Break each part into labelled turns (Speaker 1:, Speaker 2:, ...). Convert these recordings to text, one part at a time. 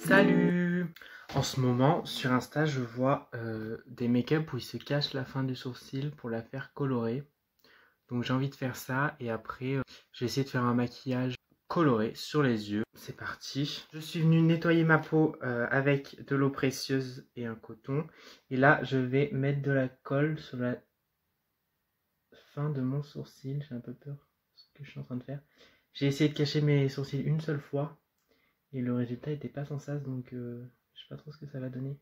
Speaker 1: Salut! En ce moment, sur Insta, je vois des make-up où ils se cachent la fin du sourcil pour la faire colorer. Donc j'ai envie de faire ça et après, je vais essayer de faire un maquillage coloré sur les yeux. C'est parti. Je suis venu nettoyer ma peau avec de l'eau précieuse et un coton. Et là, je vais mettre de la colle sur la fin de mon sourcil. J'ai un peu peur de ce que je suis en train de faire. J'ai essayé de cacher mes sourcils une seule fois. Et le résultat n'était pas sans sas, donc je sais pas trop ce que ça va donner.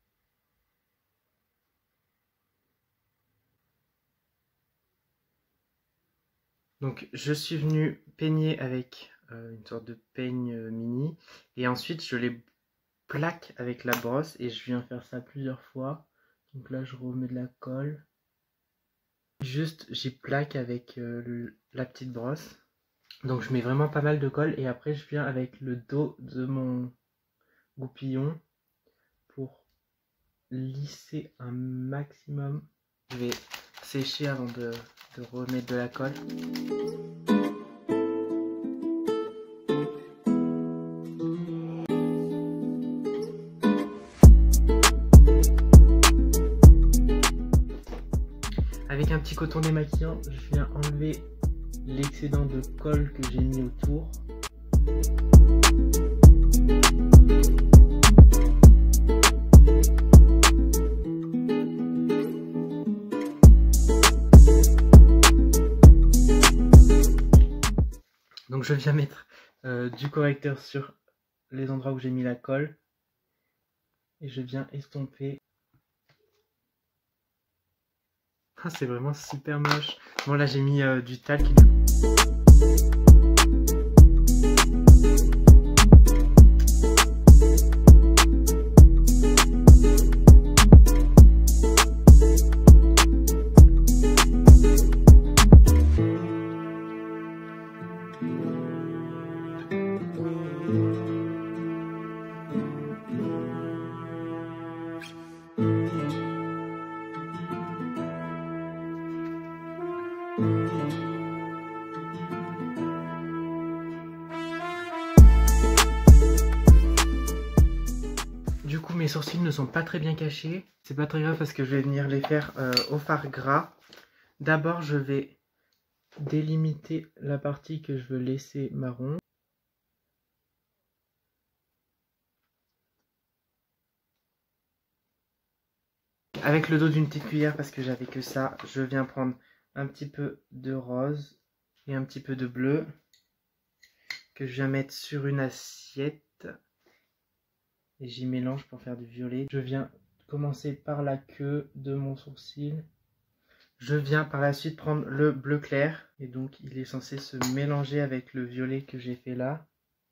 Speaker 1: Donc je suis venu peigner avec une sorte de peigne mini. Et ensuite je les plaque avec la brosse. Et je viens faire ça plusieurs fois. Donc là je remets de la colle. Juste j'y plaque avec la petite brosse. Donc je mets vraiment pas mal de colle. Et après je viens avec le dos de mon goupillon pour lisser un maximum. Je vais sécher avant de remettre de la colle. Avec un petit coton démaquillant, je viens enlever l'excédent de colle que j'ai mis autour. Donc je viens mettre du correcteur sur les endroits où j'ai mis la colle. Et je viens estomper. Ah, c'est vraiment super moche. Bon là j'ai mis du talc. Du coup mes sourcils ne sont pas très bien cachés. C'est pas très grave parce que je vais venir les faire au fard gras. D'abord je vais délimiter la partie que je veux laisser marron. Avec le dos d'une petite cuillère, parce que j'avais que ça, je viens prendre un petit peu de rose et un petit peu de bleu que je viens mettre sur une assiette et j'y mélange pour faire du violet. Je viens commencer par la queue de mon sourcil. Je viens par la suite prendre le bleu clair et donc il est censé se mélanger avec le violet que j'ai fait là.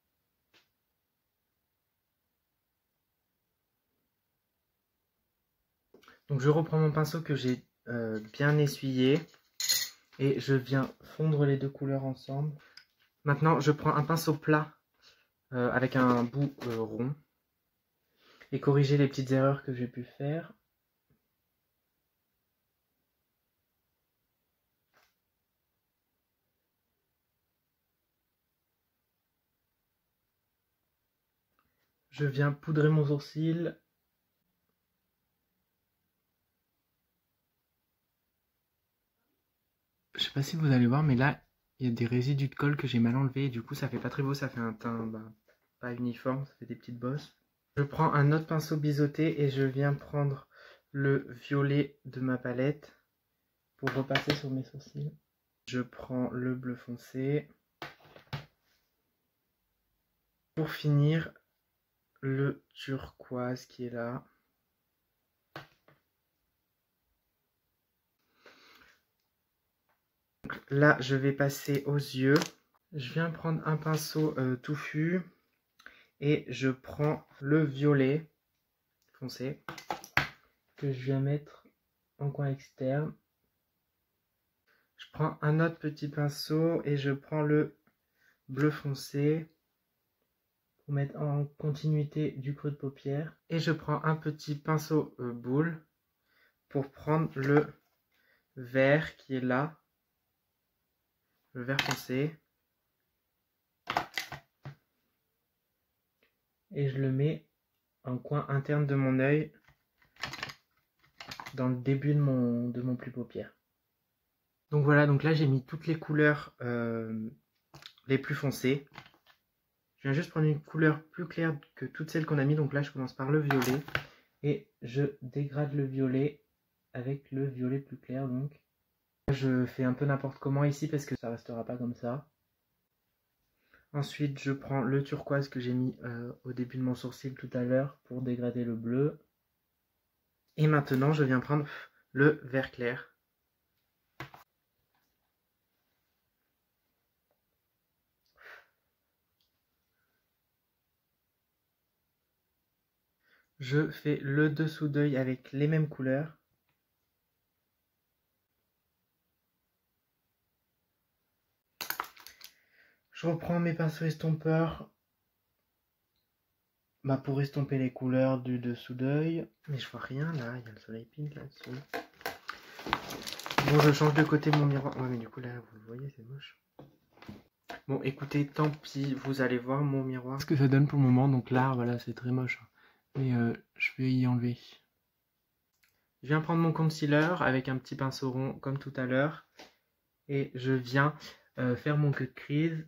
Speaker 1: Donc je reprends mon pinceau que j'ai bien essuyé et je viens fondre les deux couleurs ensemble. Maintenant je prends un pinceau plat avec un bout rond et corriger les petites erreurs que j'ai pu faire. Je viens poudrer mon sourcil. Je sais pas si vous allez voir, mais là, il y a des résidus de colle que j'ai mal enlevés. Et du coup, ça fait pas très beau, ça fait un teint pas uniforme, ça fait des petites bosses. Je prends un autre pinceau biseauté et je viens prendre le violet de ma palette pour repasser sur mes sourcils. Je prends le bleu foncé. Pour finir, le turquoise qui est là. Là, je vais passer aux yeux. Je viens prendre un pinceau touffu et je prends le violet foncé que je viens mettre en coin externe. Je prends un autre petit pinceau et je prends le bleu foncé pour mettre en continuité du creux de paupière. Et je prends un petit pinceau boule pour prendre le vert qui est là. Le vert foncé. Et je le mets un coin interne de mon œil, dans le début de mon pli paupière. Donc voilà, donc là j'ai mis toutes les couleurs les plus foncées. Je viens juste prendre une couleur plus claire que toutes celles qu'on a mis. Donc là je commence par le violet et je dégrade le violet avec le violet plus clair. Donc je fais un peu n'importe comment ici parce que ça restera pas comme ça. Ensuite je prends le turquoise que j'ai mis au début de mon sourcil tout à l'heure pour dégrader le bleu. Et maintenant je viens prendre le vert clair. Je fais le dessous d'œil avec les mêmes couleurs. Je reprends mes pinceaux estompeurs pour estomper les couleurs du dessous d'œil. Mais je vois rien là, il y a le soleil pink là-dessus. Bon, je change de côté mon miroir. Ouais, mais du coup là, vous le voyez, c'est moche. Bon, écoutez, tant pis, vous allez voir mon miroir. Ce que ça donne pour le moment, donc là, voilà, c'est très moche. Mais je vais y enlever. Je viens prendre mon concealer avec un petit pinceau rond comme tout à l'heure. Et je viens faire mon cut crease.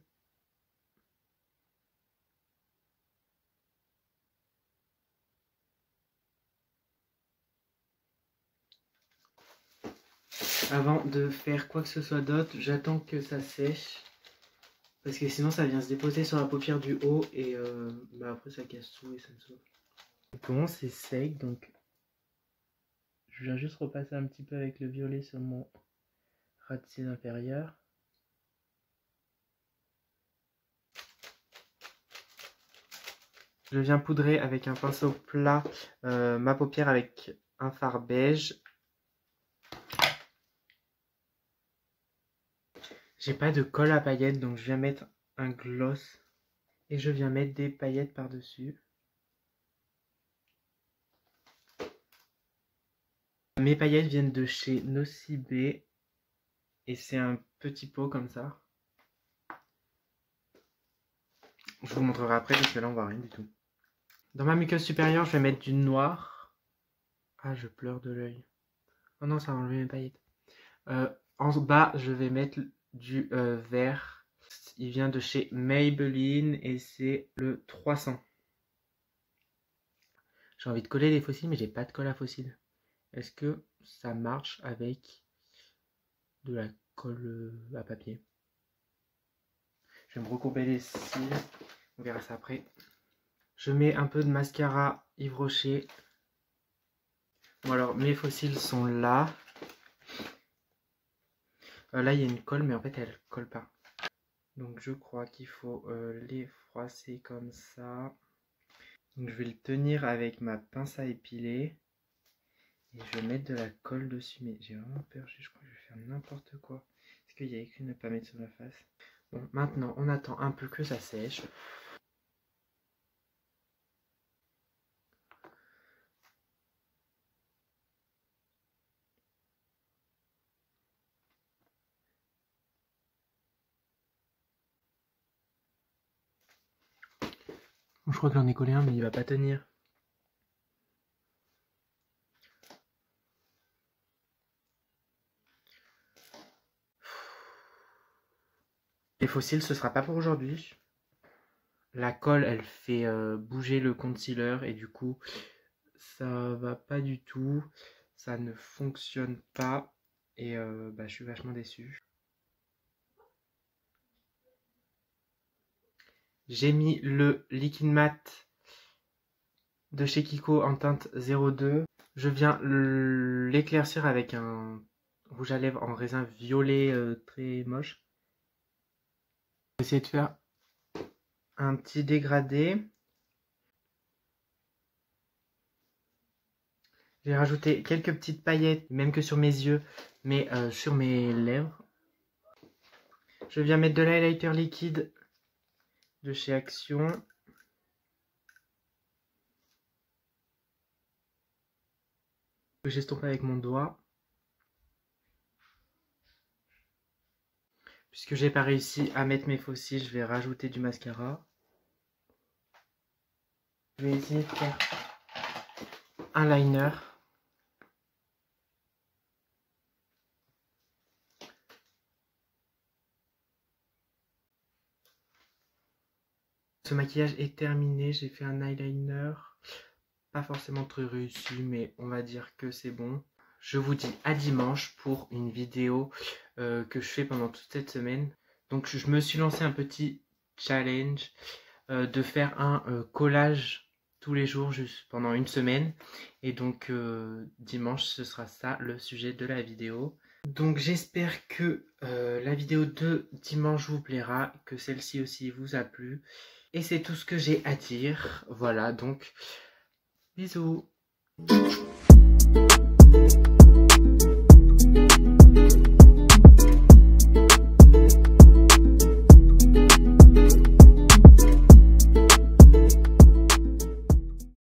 Speaker 1: Avant de faire quoi que ce soit d'autre, j'attends que ça sèche. Parce que sinon ça vient se déposer sur la paupière du haut et après ça casse tout et ça me saoule. Bon, c'est sec, donc je viens juste repasser un petit peu avec le violet sur mon ras de cils inférieur. Je viens poudrer avec un pinceau plat ma paupière avec un fard beige. J'ai pas de colle à paillettes, donc je viens mettre un gloss et je viens mettre des paillettes par-dessus. Mes paillettes viennent de chez Nocibé et c'est un petit pot comme ça. Je vous montrerai après parce que là on voit rien du tout. Dans ma muqueuse supérieure, je vais mettre du noir. Ah, je pleure de l'œil. Oh non, ça va enlever mes paillettes. En bas, je vais mettre du vert. Il vient de chez Maybelline et c'est le 300. J'ai envie de coller les fossiles, mais j'ai pas de colle à fossiles. Est-ce que ça marche avec de la colle à papier? Je vais me recourber les cils. On verra ça après. Je mets un peu de mascara Yves Rocher. Bon alors, mes fossiles sont là. Là, il y a une colle, mais en fait, elle colle pas. Donc, je crois qu'il faut les froisser comme ça. Donc, je vais le tenir avec ma pince à épiler. Et je vais mettre de la colle dessus. Mais j'ai vraiment peur. Je crois que je vais faire n'importe quoi. Est-ce qu'il y a écrit ne pas mettre sur la face? Bon, maintenant, on attend un peu que ça sèche. Je crois que j'en ai collé un, mais il va pas tenir. Les fossiles, ce sera pas pour aujourd'hui. La colle, elle fait bouger le concealer et du coup, ça va pas du tout. Ça ne fonctionne pas et je suis vachement déçu. J'ai mis le liquide mat de chez Kiko en teinte 02. Je viens l'éclaircir avec un rouge à lèvres en raisin violet très moche. Je vais essayer de faire un petit dégradé. J'ai rajouté quelques petites paillettes, même que sur mes yeux, mais sur mes lèvres. Je viens mettre de l'highlighter liquide de chez Action. Que j'estompe avec mon doigt. Puisque j'ai pas réussi à mettre mes faux cils, je vais rajouter du mascara. Je vais essayer de faire un liner. Ce maquillage est terminé, j'ai fait un eyeliner, pas forcément très réussi, mais on va dire que c'est bon. Je vous dis à dimanche pour une vidéo que je fais pendant toute cette semaine. Donc je me suis lancé un petit challenge de faire un collage tous les jours juste pendant une semaine. Et donc dimanche ce sera ça le sujet de la vidéo. Donc j'espère que la vidéo de dimanche vous plaira, que celle-ci aussi vous a plu. Et c'est tout ce que j'ai à dire. Voilà, donc bisous.